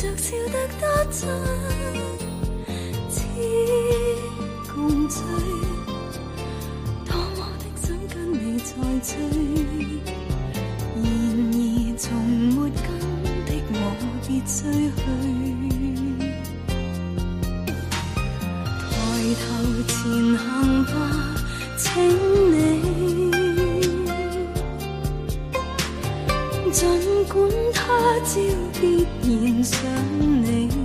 着笑得多真，似共醉，多麼的想跟你再追，然而從沒跟的我別追去。抬頭前行吧，請你，儘管他朝必然想你。